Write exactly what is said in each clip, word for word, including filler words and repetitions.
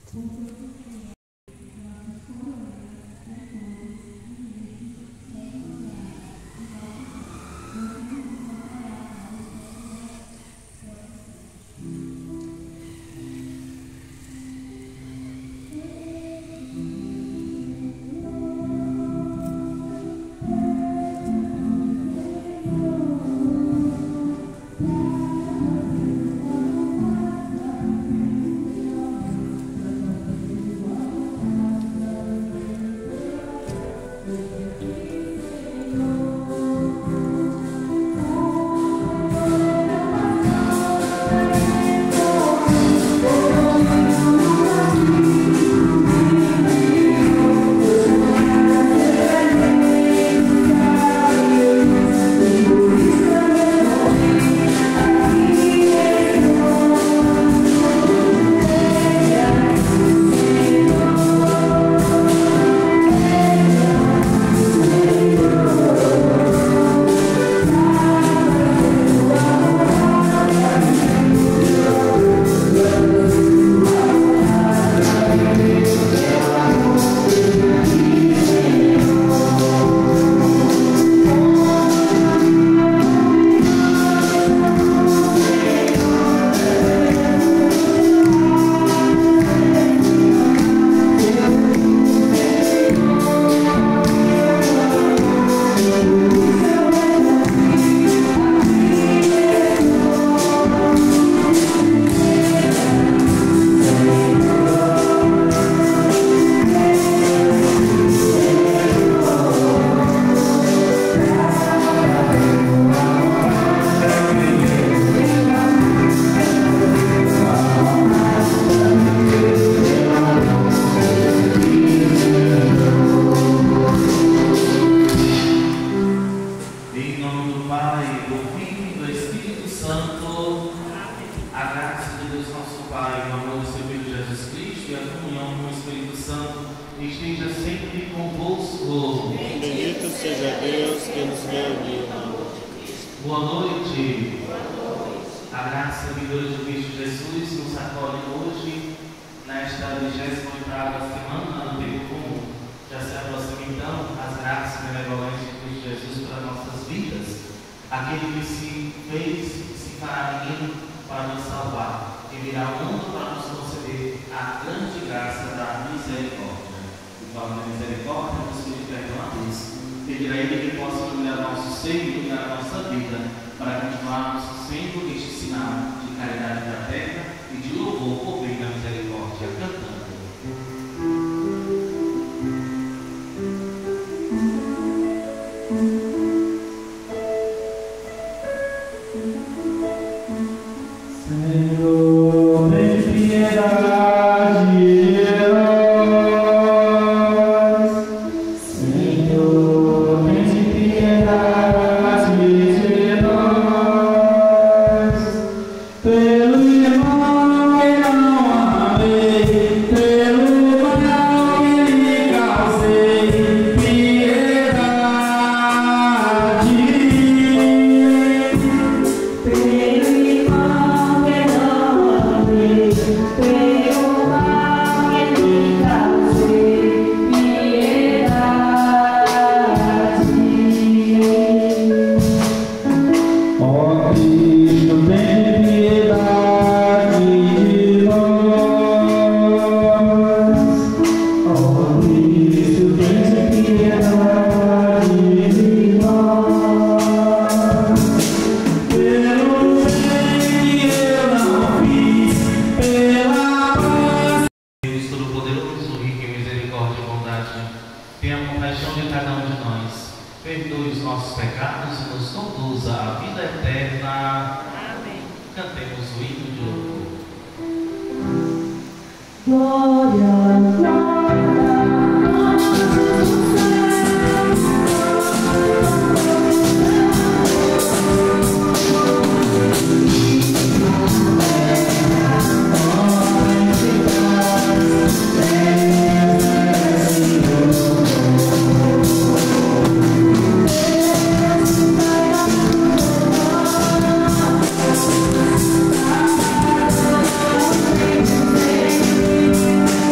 Thank you.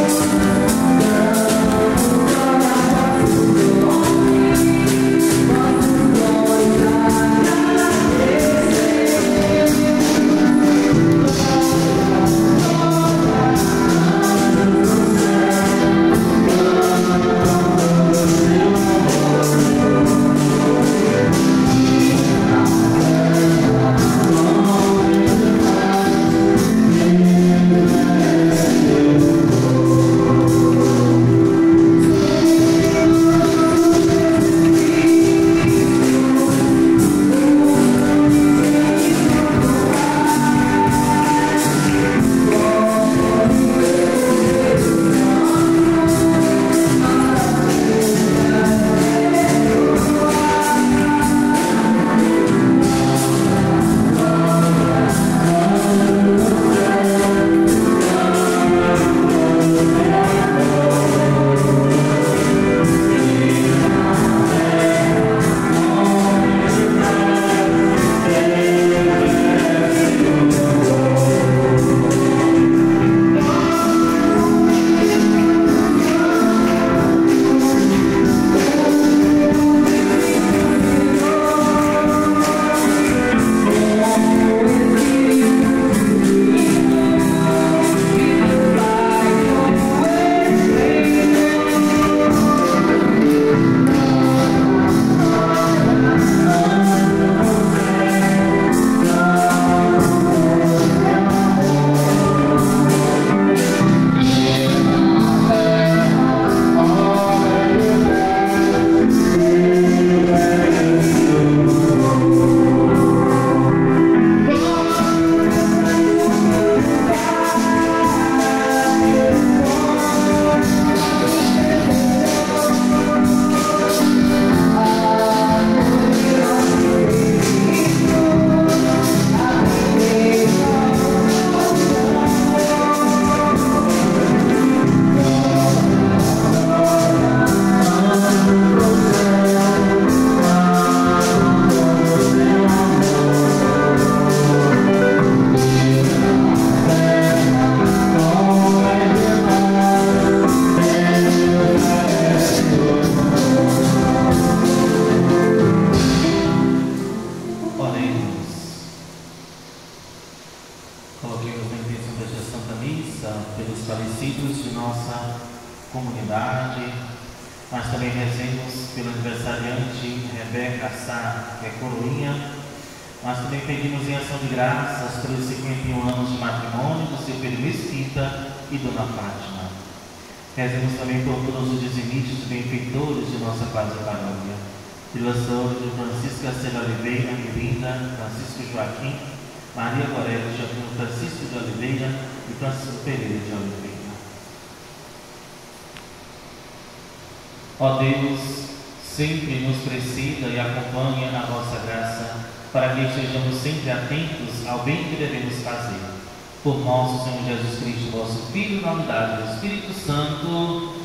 Coloquemos na intenção desta Santa Missa pelos falecidos de nossa comunidade, mas também rezemos pelo aniversariante Rebeca Sá, que é coroinha, mas também pedimos em ação de graças pelos cinquenta e um anos de matrimônio do seu filho Mesquita e Dona Fátima. Rezemos também por todos os dizimistas e benfeitores de nossa quase paróquia, pela saúde de Francisco Castelo Oliveira, Mirinda, Francisco Joaquim, Maria Gorete, Francisco de Oliveira e Francisco Pereira de Oliveira. Ó Deus, sempre nos preceda e acompanha a vossa graça, para que estejamos sempre atentos ao bem que devemos fazer. Por nosso Senhor Jesus Cristo, vosso Filho, na unidade do Espírito Santo.